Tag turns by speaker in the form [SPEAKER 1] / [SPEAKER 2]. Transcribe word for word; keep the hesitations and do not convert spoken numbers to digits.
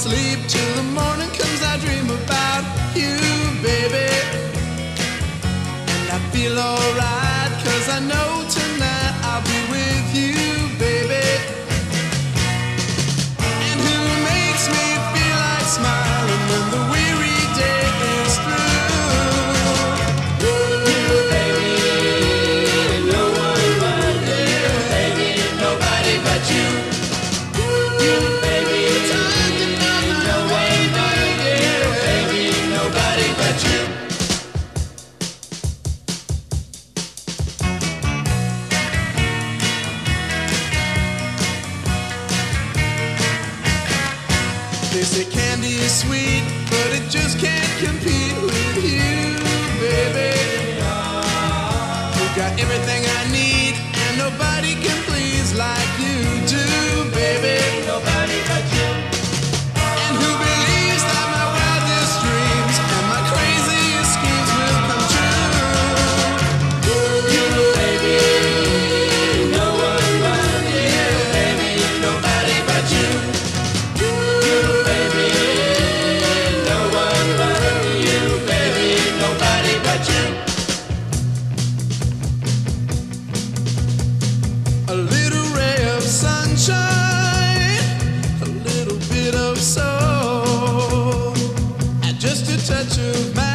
[SPEAKER 1] sleep till the morning comes. I dream about you, baby. And I feel alright, cause I know tonight I'll be with you, baby. And who makes me feel like smiling when the weary day is through? You, baby, no one but you, baby, nobody but you. You, baby, talking about no one but you, baby, nobody but you. They say candy is sweet, but it just can't compete with you, baby. You got everything I need, and nobody can please like you do, baby. Nobody but you. And who believes that my wildest dreams and my craziest schemes will come true? You, baby, no one but you, baby, nobody but you. A little ray of sunshine, a little bit of soul, and just a touch of magic.